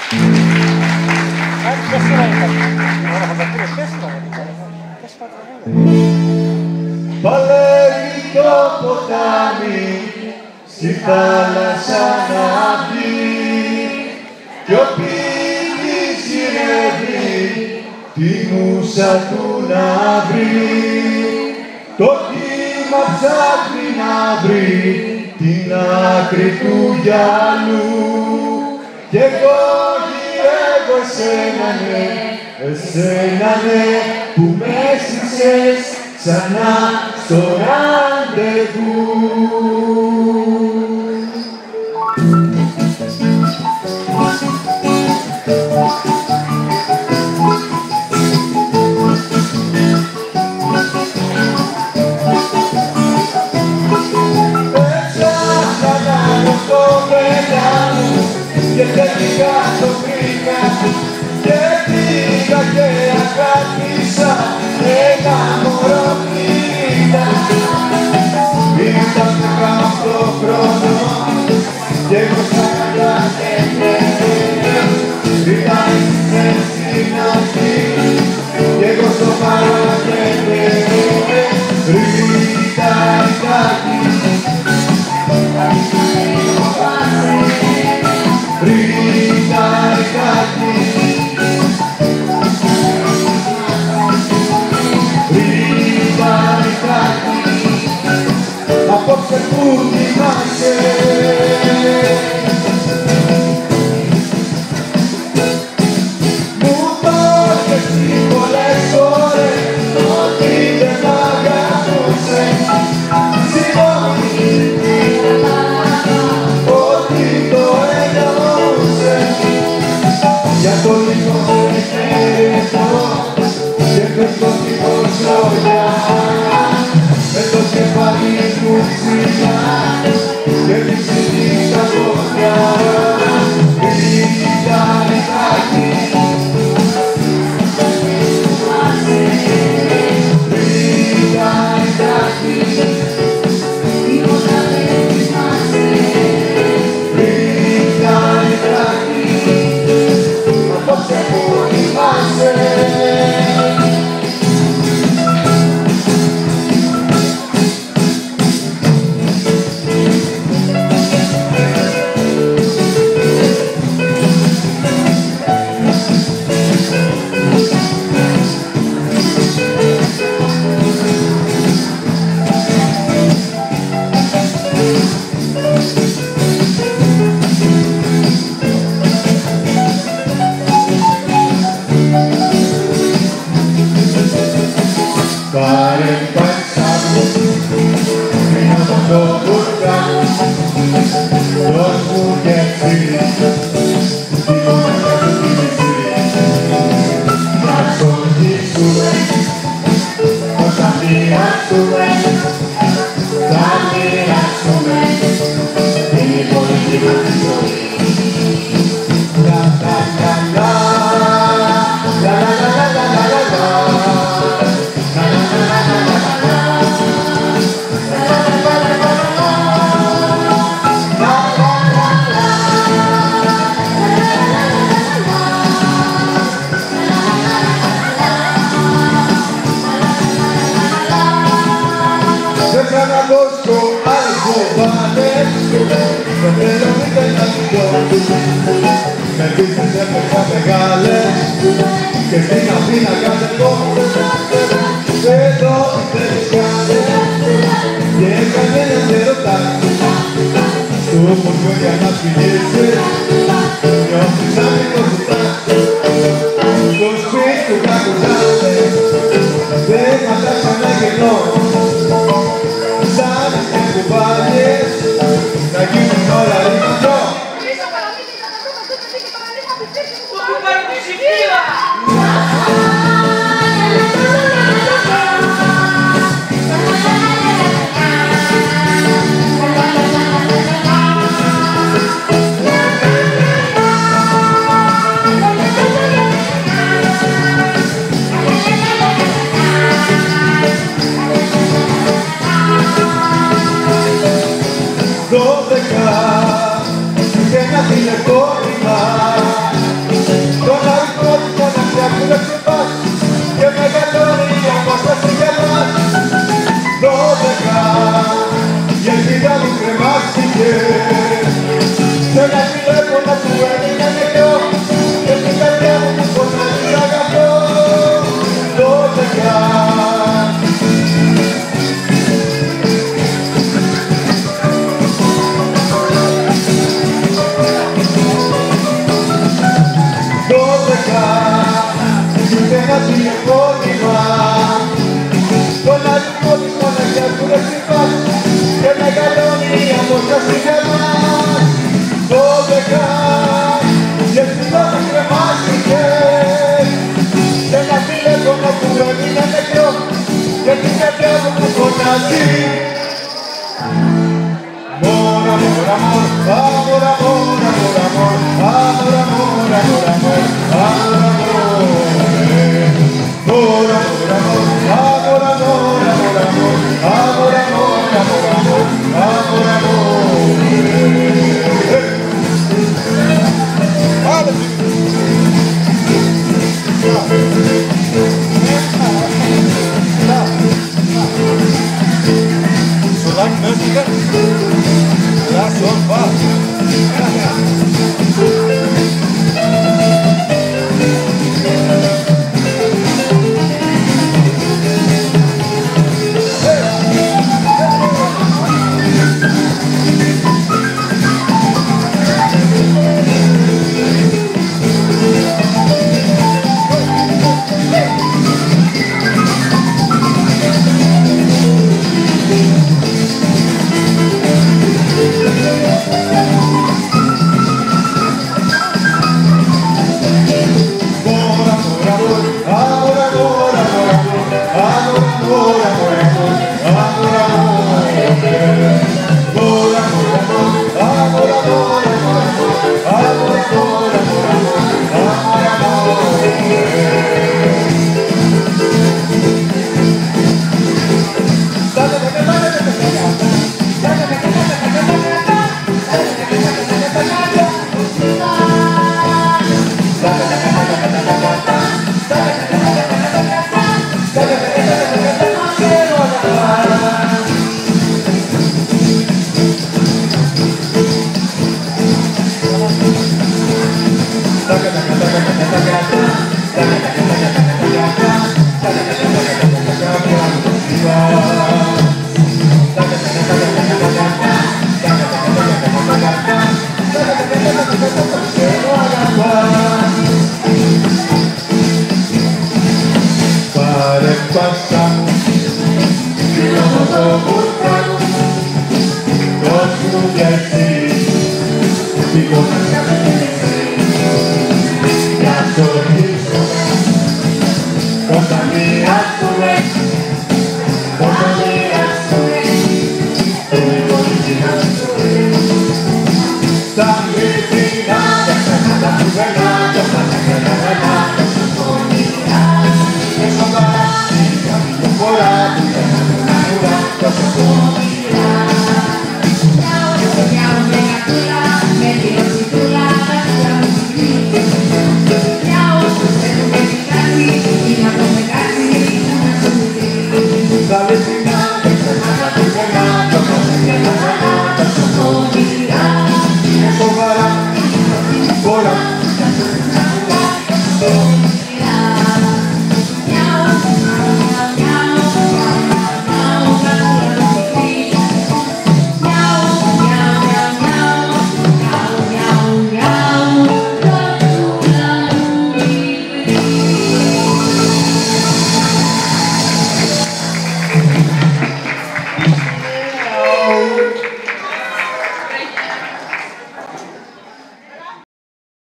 Παλεύει το ποτάμι στη θάλασσα να βγει κι ο ποιητής γυρεύει τη μουσα του να βρει. Το κύμα ψάχνει να βρει την άκρη του γυαλού κι εγώ γυρεύω εσένα ναι που με έστησες ξανά στο ραντεβού. Και τελικά το βρήκα και πήγα και αγάπησα ένα μωρό πλήτα. Ήρθα 18 χρόνο και εγώ στα καλά ήταν στην αρχή και εγώ στο παρακέντε ρίτα ρητάκι. Ρίτα ρητάκι, ρίτα ρητάκι, απόψε που θυμάσαι. Μου το έχεις πει πολλές φορές ότι δεν μ' αγαπούσες. Για το λίγο σε χαιρετώ και πέφτω δίχως λόγια με το κεφάλι μου ψηλά και τη ψηλή στα πόδια. Ρίτα ρητάκι, ρίτα ρητάκι, ρίτα ρητάκι, απόψε που θυμάσαι. Πάρε πασάμου, πριν από το βουρκάν, δώσ' μου και ψήλι, τη μονάχα του κινησίλι. Να σκοτήσουμε, όσα μοιράσουμε, θα μοιράσουμε, είναι η πολιτική μας τη ζωή. Λα λα λα λα, λα λα λα λα λα λα λα. Αγκόστο, αλκοβάνες, δεν θέλω ούτε να σου πω. Με πίστες έπαιξα μεγάλες και στην Αθήνα κάθε πόνο. Εδώ θέλεις κάνες και κανένας δεν ρωτάς. Στο χωριό για να φιλήσεις νιώθεις σαν μικρό ζητάς. Στο σπίτι του κακουζάδες δεν πατάς ξανά κενό. Κουμπάνιες, να γίνουν όλα ρίμαντο. Το κουμπάνι της Ιβίλα! Και ένα τηλεφώνημα dejar. Y el piloto que más de la fila como tu bebida negro, que tú te atreves con así. Amor, amor, amor, amor, amor, amor, amor, amor, amor, amor, amor, amor, Bora.